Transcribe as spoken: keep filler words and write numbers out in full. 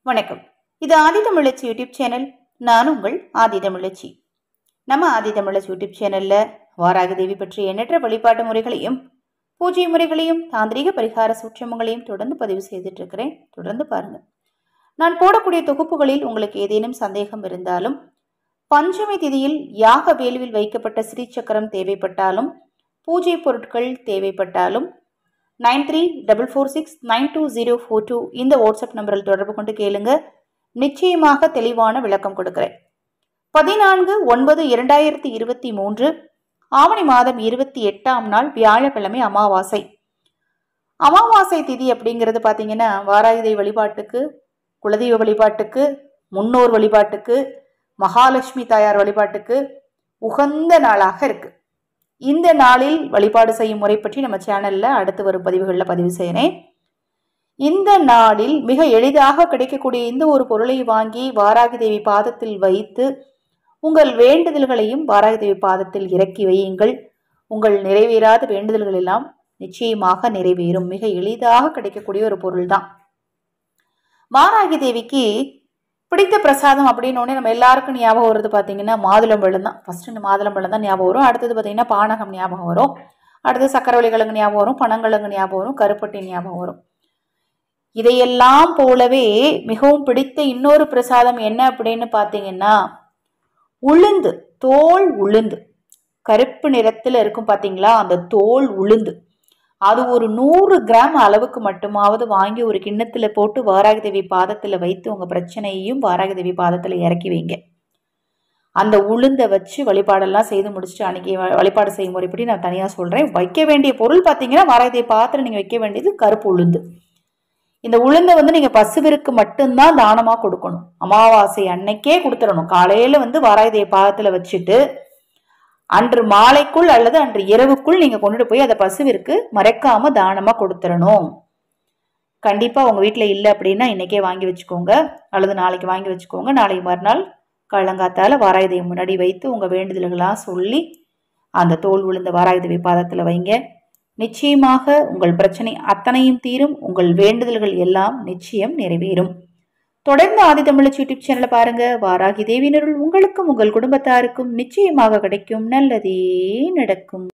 வணக்கம். இது ஆதி தமிழச்சி YouTube channel. நான் உங்கள் ஆதி தமிழச்சி. நம்ம ஆதி தமிழச்சி யூடியூப் சேனல்ல வாராகி தேவி பற்றிய எண்ணற்ற வழிபாட்டு முறைகளையும் பூஜை முறைகளையும் தாந்திரிக பரிகார சூட்சமங்களையும் தொடர்ந்து பதிவு செய்துட்டு இருக்கிறேன். தொடர்ந்து பாருங்க. நான் போடக்கூடிய தொகுப்புகளில் உங்களுக்கு ஏதேனும் சந்தேகம் இருந்தாலும், பஞ்சமி திதியில் யாக வேள்வியில் வைக்கப்பட்ட ஸ்ரீசக்கரம் தேவைப்பட்டாலும், பூஜை பொருட்கள் தேவைப்பட்டாலும் nine three double four six nine two zero four two இந்த வாட்ஸ்அப் நம்பரில் தொடர்பு கொண்டு கேளுங்க. நிச்சயமாக தெளிவான விளக்கம் கொடுக்கிறேன். பதினான்கு ஒன்பது இரண்டாயிரத்தி இருபத்தி மூன்று ஆவணி மாதம் இருபத்தி எட்டாம் நாள் வியாழக்கிழமை அமாவாசை. அமாவாசை திதி அப்படிங்கிறது பார்த்தீங்கன்னா வாராகி தேவி வழிபாட்டுக்கு, குலதெய்வ வழிபாட்டுக்கு, முன்னோர் வழிபாட்டுக்கு, மகாலட்சுமி தாயார் வழிபாட்டுக்கு உகந்த நாளாக இருக்கு. இந்த நாளில் வழிபாடு செய்யும் முறை பற்றி நம்ம சேனல்ல அடுத்து வரும் பதிவுகளில் பதிவு செய்கிறேன். இந்த நாளில் மிக எளிதாக கிடைக்கக்கூடிய இந்த ஒரு பொருளை வாங்கி வாராகி தேவி பாதத்தில் வைத்து உங்கள் வேண்டுதல்களையும் வாராகி தேவி பாதத்தில் இறக்கி வையுங்கள். உங்கள் நிறைவேறாத வேண்டுதல்கள் எல்லாம் நிச்சயமாக நிறைவேறும். மிக எளிதாக கிடைக்கக்கூடிய ஒரு பொருள் தான். வாராகி தேவிக்கு பிடித்த பிரசாதம் அப்படின்னு நம்ம எல்லாருக்கும் ஞாபகம் வருது பார்த்தீங்கன்னா மாதுளம்பழம் தான். ஃபர்ஸ்ட் மாதுளம்பழம் தான் ஞாபகம் வரும். அடுத்தது பார்த்தீங்கன்னா பானகம் ஞாபகம் வரும். அடுத்தது சக்கரவள்ளி கிழங்கு ஞாபகம் வரும். பனங்கிழங்கு ஞாபகம் வரும். கருப்பட்டி ஞாபகம் வரும். இதையெல்லாம் போலவே மிகவும் பிடித்த இன்னொரு பிரசாதம் என்ன அப்படின்னு பார்த்தீங்கன்னா உளுந்து, தோல் உளுந்து. கருப்பு நிறத்தில் இருக்கும் பார்த்தீங்களா, அந்த தோல் உளுந்து. அது ஒரு நூறு கிராம் அளவுக்கு மட்டுமாவது வாங்கி ஒரு கிண்ணத்துல போட்டு வாராகி தேவி பாதத்துல வைத்து உங்க பிரச்சனையையும் வாராகி தேவி பாதத்துல இறக்கி வைங்க. அந்த உளுந்தை வச்சு வழிபாடெல்லாம் செய்து முடிச்சுட்டு அன்னைக்கு வழிபாடு செய்யும் முறைப்படி நான் தனியா சொல்றேன். வைக்க வேண்டிய பொருள் பார்த்தீங்கன்னா வாராகி தேவி பாதத்துல நீங்க வைக்க வேண்டியது கருப்பு உளுந்து. இந்த உளுந்தை வந்து நீங்க பசுவிற்கு மட்டும்தான் தானமா கொடுக்கணும். அமாவாசை அன்னைக்கே கொடுத்துடணும். காலையில வந்து வாராகி தேவி பாதத்துல வச்சுட்டு அன்று மாலைக்குள் அல்லது அன்று இரவுக்குள் நீங்க கொண்டுட்டு போய் அதை பசுவிற்கு மறைக்காம தானமா கொடுத்துடணும். கண்டிப்பா உங்க வீட்டுல இல்லை அப்படின்னா இன்னைக்கே வாங்கி வச்சுக்கோங்க, அல்லது நாளைக்கு வாங்கி வச்சுக்கோங்க. நாளைக்கு மறுநாள் காலங்காத்தால வாராகி தேவி முன்னாடி வைத்து உங்க வேண்டுதல்களாம் சொல்லி அந்த தோல் விழுந்த வாராகி தேவி பாதத்துல வைங்க. நிச்சயமாக உங்கள் பிரச்சனை அத்தனையும் தீரும். உங்கள் வேண்டுதல்கள் எல்லாம் நிச்சயம் நிறைவேறும். தொடர்ந்து ஆதி தமிழச்சி யூடியூப் சேனலை பாருங்க. வாராகி தேவியினருள் உங்களுக்கும் உங்கள் குடும்பத்தாருக்கும் நிச்சயமாக கிடைக்கும். நல்லதே நடக்கும்.